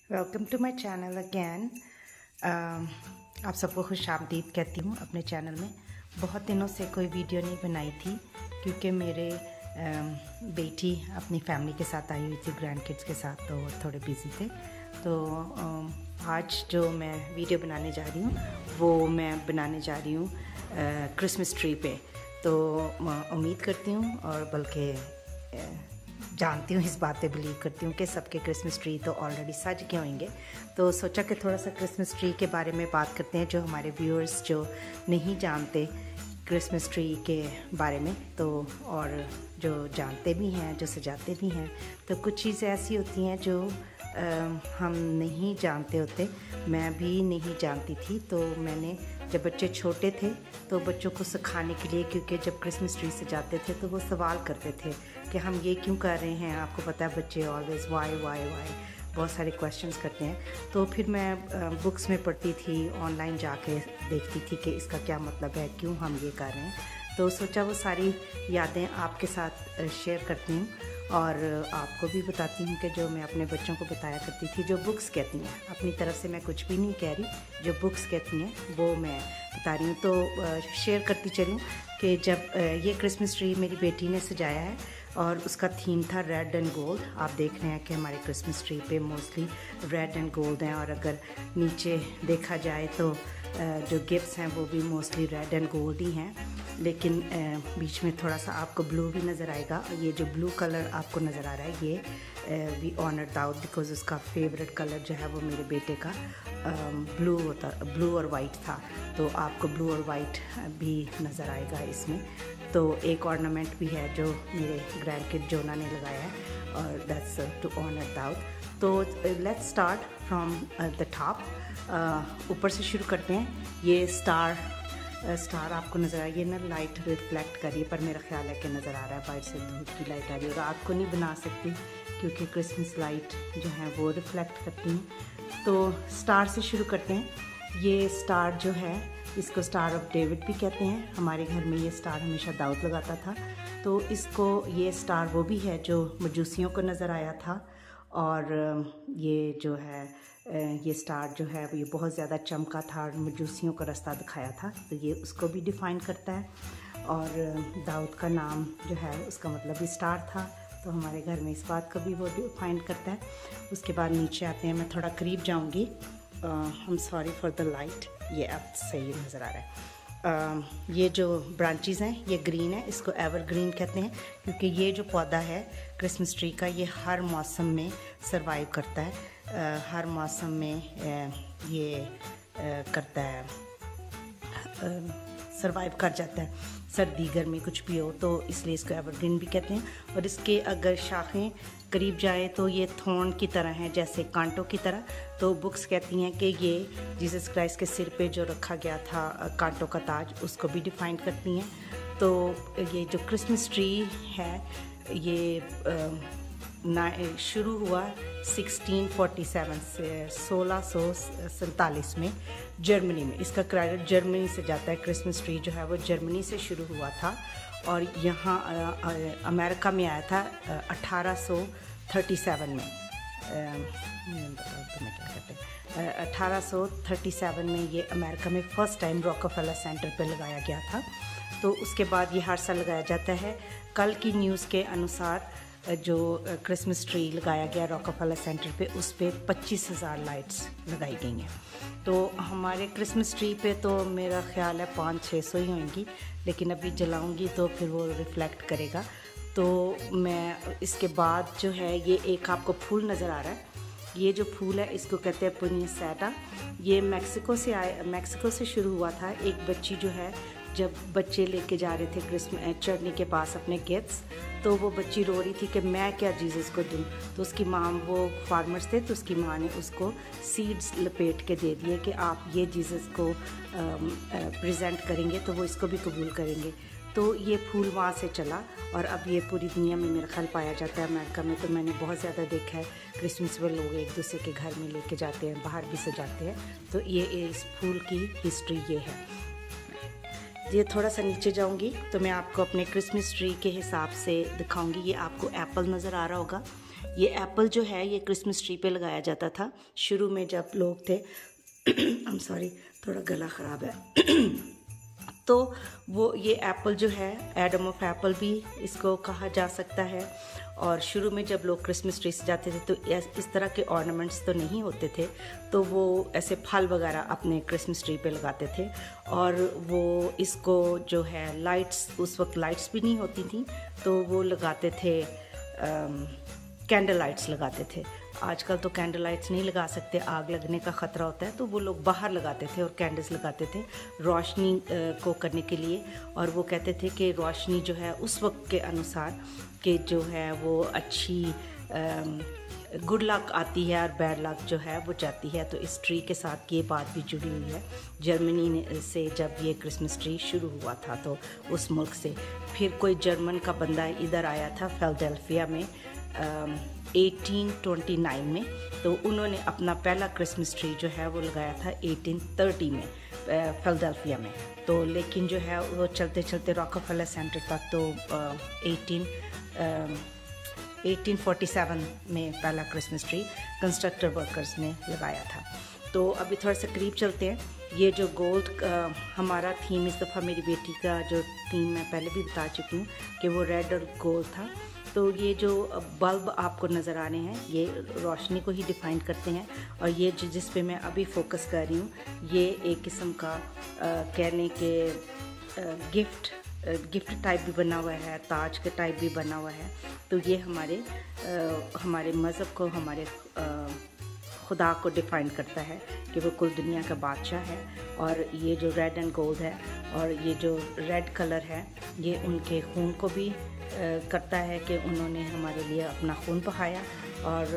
Welcome to my channel again. आप सबको खुश आमदीद कहती हूँ अपने चैनल में। बहुत दिनों से कोई वीडियो नहीं बनाई थी क्योंकि मेरे बेटी अपनी फैमिली के साथ आई हुई थी, ग्रैंड किड्स के साथ, तो थोड़े बिज़ी थे। तो आज जो मैं वीडियो बनाने जा रही हूँ वो मैं बनाने जा रही हूँ क्रिसमस ट्री पे। तो उम्मीद करती हूँ और बल्कि जानती हूँ, इस बात पे बिलीव करती हूँ कि सबके क्रिसमस ट्री तो ऑलरेडी सज के होंगे। तो सोचा कि थोड़ा सा क्रिसमस ट्री के बारे में बात करते हैं, जो हमारे व्यूअर्स जो नहीं जानते क्रिसमस ट्री के बारे में, तो और जो जानते भी हैं, जो सजाते भी हैं। तो कुछ चीज़ें ऐसी होती हैं जो हम नहीं जानते होते। मैं भी नहीं जानती थी। तो मैंने जब बच्चे छोटे थे तो बच्चों को सिखाने के लिए, क्योंकि जब क्रिसमस ट्री सजाते थे तो वो सवाल करते थे कि हम ये क्यों कर रहे हैं। आपको पता है बच्चे ऑलवेज वाई बहुत सारे क्वेश्चंस करते हैं। तो फिर मैं बुक्स में पढ़ती थी, ऑनलाइन जाके देखती थी कि इसका क्या मतलब है, क्यों हम ये कर रहे हैं। तो सोचा वो सारी यादें आपके साथ शेयर करती हूँ और आपको भी बताती हूँ कि जो मैं अपने बच्चों को बताया करती थी, जो बुक्स कहती हैं। अपनी तरफ से मैं कुछ भी नहीं कह रही, जो बुक्स कहती हैं वो मैं बता रही हूँ। तो शेयर करती चलूँ कि जब ये क्रिसमस ट्री मेरी बेटी ने सजाया है और उसका थीम था रेड एंड गोल्ड। आप देख रहे हैं कि हमारे क्रिसमस ट्री पे मोस्टली रेड एंड गोल्ड हैं, और अगर नीचे देखा जाए तो जो गिफ्ट्स हैं वो भी मोस्टली रेड एंड गोल्ड ही हैं। लेकिन बीच में थोड़ा सा आपको ब्लू भी नज़र आएगा। ये जो ब्लू कलर आपको नज़र आ रहा है, ये वी ऑनर दाऊद बिकॉज उसका फेवरेट कलर जो है वो मेरे बेटे का ब्लू और वाइट था। तो आपको ब्लू और वाइट भी नज़र आएगा इसमें। तो एक ऑर्नामेंट भी है जो मेरे ग्रैंड किड जोना ने लगाया है, और दैट्स टू ऑनर दाऊद। तो let's start from the top. ऊपर से शुरू करते हैं। ये स्टार आपको नज़र आ रही है ना, लाइट रिफ्लेक्ट कर रही है, पर मेरा ख्याल है कि नज़र आ रहा है, बाहर से धूप की लाइट आ रही है। रात को नहीं बना सकती क्योंकि क्रिसमस लाइट जो है वो रिफ्लेक्ट करती हैं। तो स्टार से शुरू करते हैं। ये स्टार जो है इसको स्टार ऑफ डेविड भी कहते हैं। हमारे घर में ये स्टार हमेशा दाऊद लगाता था। तो इसको ये स्टार वो भी है जो मजूसियों को नज़र आया था, और ये जो है ये स्टार जो है ये बहुत ज़्यादा चमका था और मजूसियों को रास्ता दिखाया था। तो ये उसको भी डिफ़ाइन करता है। और दाऊद का नाम जो है उसका मतलब भी स्टार था, तो हमारे घर में इस बात को भी वो डिफ़ाइन करता है। उसके बाद नीचे आते हैं, मैं थोड़ा करीब जाऊँगी। I am sorry for the light. ये अब सही नज़र आ रहा है। ये जो ब्रांचेस हैं ये ग्रीन है, इसको एवरग्रीन कहते हैं क्योंकि ये जो पौधा है क्रिसमस ट्री का ये हर मौसम में सरवाइव करता है। हर मौसम में ये करता है, सरवाइव कर जाता है, सर्दी गर्मी कुछ भी हो, तो इसलिए इसको एवरग्रीन भी कहते हैं। और इसके अगर शाखें करीब जाए तो ये थॉर्न की तरह हैं, जैसे कांटों की तरह। तो बुक्स कहती हैं कि ये जीसस क्राइस्ट के सिर पे जो रखा गया था कांटों का ताज, उसको भी डिफ़ाइन करती हैं। तो ये जो क्रिसमस ट्री है ये शुरू हुआ 1647 से 1647 में जर्मनी में। इसका क्रेडिट जर्मनी से जाता है। क्रिसमस ट्री जो है वो जर्मनी से शुरू हुआ था और यहाँ अमेरिका में आया था 1837 में। 1837 में ये अमेरिका में फ़र्स्ट टाइम रॉकफेलर सेंटर पे लगाया गया था। तो उसके बाद ये हर साल लगाया जाता है। कल की न्यूज़ के अनुसार जो क्रिसमस ट्री लगाया गया रॉकफेलर सेंटर पे, उस पे 25,000 लाइट्स लगाई गई हैं। तो हमारे क्रिसमस ट्री पे तो मेरा ख्याल है 500-600 ही होंगी, लेकिन अभी जलाऊंगी तो फिर वो रिफ्लेक्ट करेगा। तो मैं इसके बाद जो है ये एक आपको फूल नज़र आ रहा है। ये जो फूल है इसको कहते हैं पुनिसैटा। ये मैक्सिको से शुरू हुआ था। एक बच्ची जो है, जब बच्चे लेके जा रहे थे क्रिसमस चर्नी के पास अपने गिफ्ट्स, तो वो बच्ची रो रही थी कि मैं क्या जीसस को दूँ। तो उसकी माँ, वो फार्मर्स थे, तो उसकी माँ ने उसको सीड्स लपेट के दे दिए कि आप ये जीसस को प्रेजेंट करेंगे तो वो इसको भी कबूल करेंगे। तो ये फूल वहाँ से चला और अब ये पूरी दुनिया में मेरा ख्याल पाया जाता है। अमेरिका में तो मैंने बहुत ज़्यादा देखा है, क्रिसमस में लोग एक दूसरे के घर में लेके जाते हैं, बाहर भी सजाते हैं। तो ये इस फूल की हिस्ट्री ये है। ये थोड़ा सा नीचे जाऊंगी तो मैं आपको अपने क्रिसमस ट्री के हिसाब से दिखाऊंगी। ये आपको एप्पल नज़र आ रहा होगा, ये एप्पल जो है ये क्रिसमस ट्री पे लगाया जाता था शुरू में जब लोग थे। आई एम सॉरी, थोड़ा गला ख़राब है। तो वो ये एप्पल जो है, एडम ऑफ एप्पल भी इसको कहा जा सकता है। और शुरू में जब लोग क्रिसमस ट्री सजाते थे तो इस तरह के ऑर्नामेंट्स तो नहीं होते थे, तो वो ऐसे फल वगैरह अपने क्रिसमस ट्री पे लगाते थे। और वो इसको जो है लाइट्स, उस वक्त लाइट्स भी नहीं होती थी, तो वो लगाते थे, कैंडल लाइट्स लगाते थे। आजकल तो कैंडल लाइट्स नहीं लगा सकते, आग लगने का ख़तरा होता है, तो वो लोग बाहर लगाते थे और कैंडल्स लगाते थे रोशनी को करने के लिए। और वो कहते थे कि रोशनी जो है उस वक्त के अनुसार कि जो है वो अच्छी गुड लक आती है और बैड लक जो है वो जाती है। तो इस ट्री के साथ ये बात भी जुड़ी हुई है। जर्मनी से जब ये क्रिसमस ट्री शुरू हुआ था तो उस मुल्क से फिर कोई जर्मन का बंदा इधर आया था फिलाडेल्फिया में 1829 में, तो उन्होंने अपना पहला क्रिसमस ट्री जो है वो लगाया था 1830 में फिलाडेल्फिया में। तो लेकिन जो है वो चलते चलते रॉकफेलर सेंटर तक तो 1847 में पहला क्रिसमस ट्री कंस्ट्रक्टर वर्कर्स ने लगाया था। तो अभी थोड़ा सा करीब चलते हैं। ये जो गोल्ड हमारा थीम इस दफ़ा, मेरी बेटी का जो थीम मैं पहले भी बता चुकी हूँ कि वो रेड और गोल्ड था। तो ये जो बल्ब आपको नज़र आ रहे हैं ये रोशनी को ही डिफाइन करते हैं। और ये जिस पे मैं अभी फोकस कर रही हूँ ये एक किस्म का कहने के गिफ्ट टाइप भी बना हुआ है, ताज के टाइप भी बना हुआ है। तो ये हमारे मज़हब को, हमारे खुदा को डिफ़ाइन करता है कि वो कुल दुनिया का बादशाह है। और ये जो रेड एंड गोल्ड है और ये जो रेड कलर है ये उनके खून को भी करता है कि उन्होंने हमारे लिए अपना खून बहाया और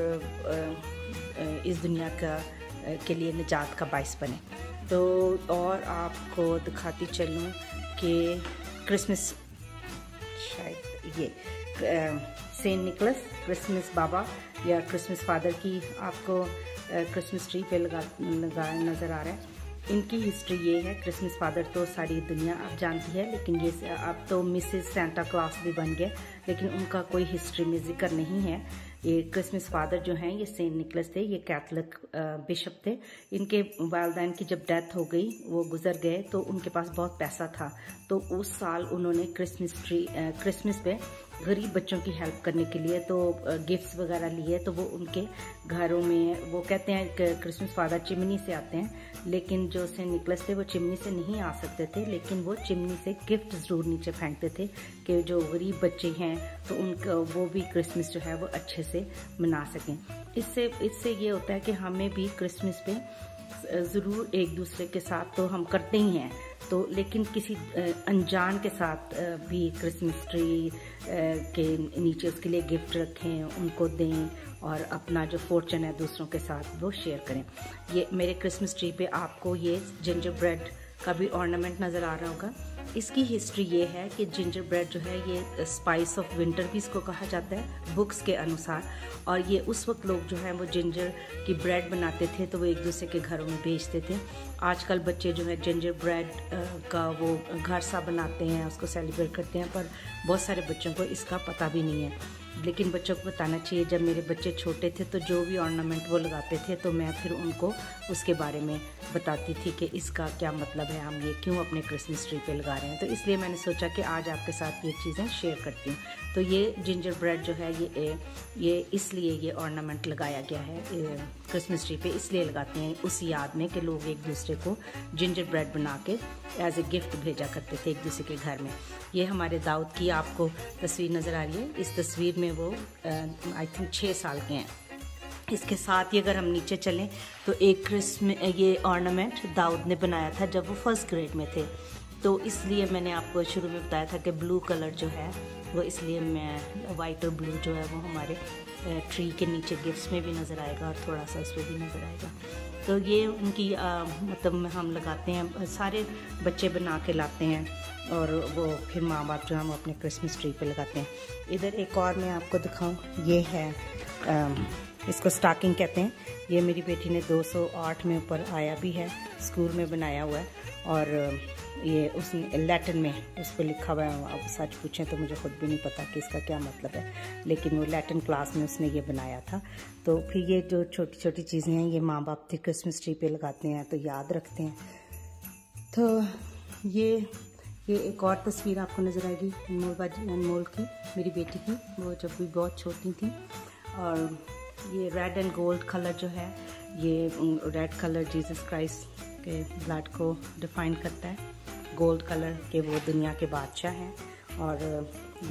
इस दुनिया के लिए निजात का बाइस बने। तो और आपको दिखाती चलूँ कि क्रिसमस, शायद ये सेंट निकोलस, क्रिसमस बाबा या क्रिसमस फादर की आपको क्रिसमस ट्री पे लगा नज़र आ रहा है। इनकी हिस्ट्री ये है, क्रिसमस फादर तो सारी दुनिया आप जानती है, लेकिन ये अब तो मिसेस सेंटा क्लॉस भी बन गए, लेकिन उनका कोई हिस्ट्री में जिक्र नहीं है। ये क्रिसमस फादर जो हैं ये सेंट निकोलस थे, ये कैथलिक बिशप थे। इनके वालिदैन की जब डेथ हो गई, वो गुजर गए, तो उनके पास बहुत पैसा था। तो उस साल उन्होंने क्रिसमस पे गरीब बच्चों की हेल्प करने के लिए तो गिफ्ट्स वगैरह लिए। तो वो उनके घरों में, वो कहते हैं कि क्रिसमस फादर चिमनी से आते हैं, लेकिन जो सेंट निकोलस थे वो चिमनी से नहीं आ सकते थे, लेकिन वो चिमनी से गिफ्ट ज़रूर नीचे फेंकते थे कि जो गरीब बच्चे हैं तो उनका वो भी क्रिसमस जो है वो अच्छे से मना सकें। इससे ये होता है कि हमें भी क्रिसमस पे ज़रूर एक दूसरे के साथ तो हम करते ही हैं, तो लेकिन किसी अनजान के साथ भी क्रिसमस ट्री के नीचे उसके लिए गिफ्ट रखें, उनको दें और अपना जो फॉर्चून है दूसरों के साथ वो शेयर करें। ये मेरे क्रिसमस ट्री पे आपको ये जिंजर ब्रेड का भी ऑर्नामेंट नज़र आ रहा होगा। इसकी हिस्ट्री ये है कि जिंजर ब्रेड जो है ये स्पाइस ऑफ विंटर भी इसको कहा जाता है बुक्स के अनुसार। और ये उस वक्त लोग जो हैं वो जिंजर की ब्रेड बनाते थे तो वो एक दूसरे के घरों में बेचते थे। आजकल बच्चे जो है जिंजर ब्रेड का वो घर सा बनाते हैं, उसको सेलिब्रेट करते हैं, पर बहुत सारे बच्चों को इसका पता भी नहीं है। लेकिन बच्चों को बताना चाहिए। जब मेरे बच्चे छोटे थे तो जो भी ऑर्नामेंट वो लगाते थे तो मैं फिर उनको उसके बारे में बताती थी कि इसका क्या मतलब है, हम ये क्यों अपने क्रिसमस ट्री पे लगा रहे हैं। तो इसलिए मैंने सोचा कि आज आपके साथ ये चीज़ें शेयर करती हूँ। तो ये जिंजर ब्रेड जो है ये इसलिए ये ऑर्नामेंट लगाया गया है क्रिसमस ट्री पे, इसलिए लगाते हैं उस याद में कि लोग एक दूसरे को जिंजर ब्रेड बना के एज ए गिफ्ट भेजा करते थे एक दूसरे के घर में। ये हमारे दाऊद की आपको तस्वीर नज़र आ रही है। इस तस्वीर में वो आई थिंक 6 साल के हैं। इसके साथ ही अगर हम नीचे चलें तो एक ये ऑर्नामेंट दाऊद ने बनाया था जब वो फर्स्ट ग्रेड में थे। तो इसलिए मैंने आपको शुरू में बताया था कि ब्लू कलर जो है वो, इसलिए मैं वाइट और ब्लू जो है वो हमारे ट्री के नीचे गिफ्ट्स में भी नज़र आएगा और थोड़ा सा इसमें भी नज़र आएगा। तो ये उनकी मतलब हम लगाते हैं, सारे बच्चे बना के लाते हैं और वो फिर माँ बाप जो हम अपने क्रिसमस ट्री पे लगाते हैं। इधर एक और मैं आपको दिखाऊं, ये है इसको स्टॉकिंग कहते हैं। ये मेरी बेटी ने 208 में ऊपर आया भी है, स्कूल में बनाया हुआ है। और ये उसने लैटिन में उस पर लिखा हुआ है। अब सच पूछें तो मुझे ख़ुद भी नहीं पता कि इसका क्या मतलब है, लेकिन वो लैटिन क्लास में उसने ये बनाया था। तो फिर ये जो छोटी छोटी चीज़ें हैं ये माँ बाप थे क्रिसमस ट्री पे लगाते हैं तो याद रखते हैं। तो ये एक और तस्वीर आपको नज़र आएगी अनमोल की, मेरी बेटी की, वो जब भी बहुत छोटी थी। और ये रेड एंड गोल्ड कलर जो है, ये रेड कलर जीसस क्राइस्ट के ब्लड को डिफाइन करता है, गोल्ड कलर के वो दुनिया के बादशाह हैं। और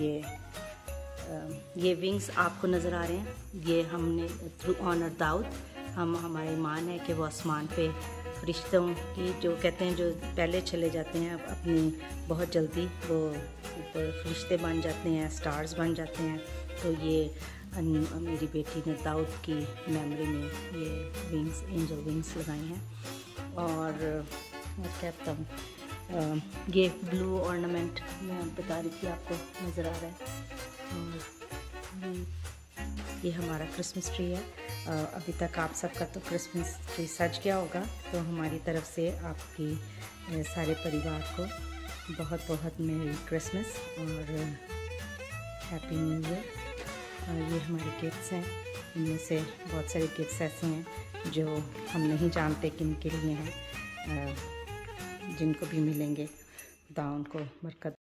ये विंग्स आपको नज़र आ रहे हैं, ये हमने थ्रू ऑनर दाऊद, हमारा ईमान है कि वो आसमान पे फरिश्तों की, जो कहते हैं जो पहले चले जाते हैं अपनी बहुत जल्दी, वो ऊपर फरिश्ते बन जाते हैं, स्टार्स बन जाते हैं। तो ये मेरी बेटी ने दाऊद की मेमोरी में ये विंग्स, एंजल विंग्स लगाई हैं। और क्या बताऊँ, ये ब्लू ऑर्नामेंट मैं बता रही थी आपको, नज़र आ रहा है। और ये हमारा क्रिसमस ट्री है। अभी तक आप सबका तो क्रिसमस ट्री सज गया होगा, तो हमारी तरफ से आपकी सारे परिवार को बहुत बहुत मेरी क्रिसमस और हैप्पी न्यू ईयर। ये हमारे गिफ्ट्स हैं, इनमें से बहुत सारे गिफ्ट्स ऐसे हैं जो हम नहीं जानते किन के लिए हैं, जिनको भी मिलेंगे खुदा उनको बरकत